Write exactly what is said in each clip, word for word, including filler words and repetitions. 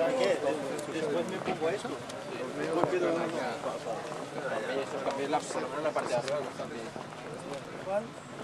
qué? Después me pongo esto. Después quedo una... Eso también, la, por lo menos la parte de arriba también. ¿Cuál?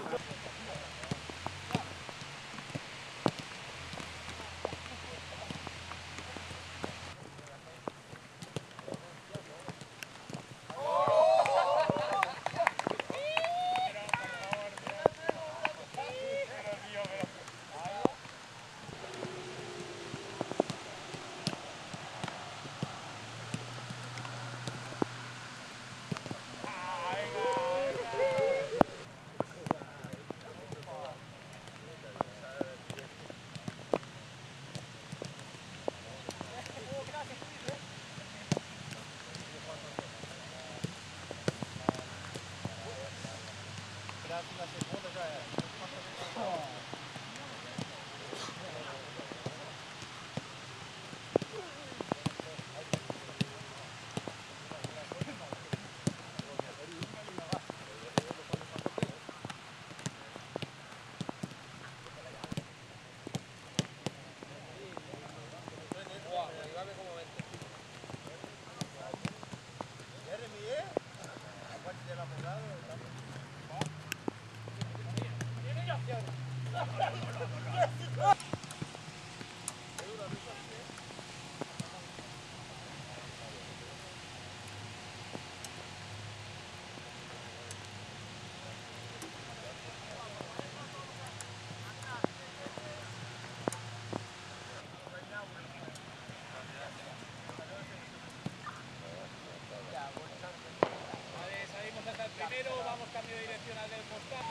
La segunda já era. Primero vamos cambio de dirección al del postal.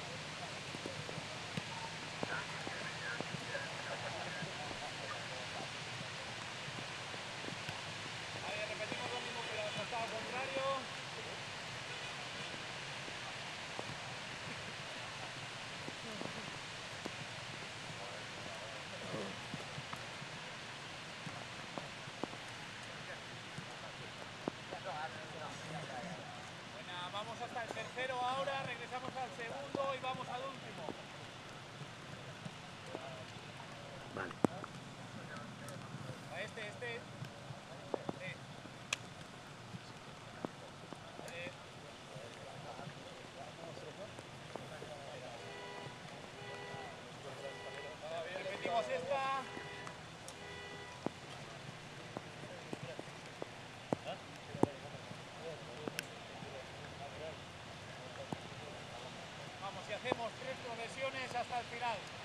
Vale, repetimos lo mismo pero al costado contrario. Vamos hasta el tercero ahora, regresamos al segundo y vamos al último. Vale. A este, este. Sí. Vale. Vale, repetimos esta. Vamos, y hacemos tres progresiones hasta el final.